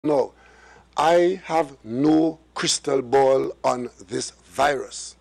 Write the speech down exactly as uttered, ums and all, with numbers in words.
No, I have no crystal ball on this virus.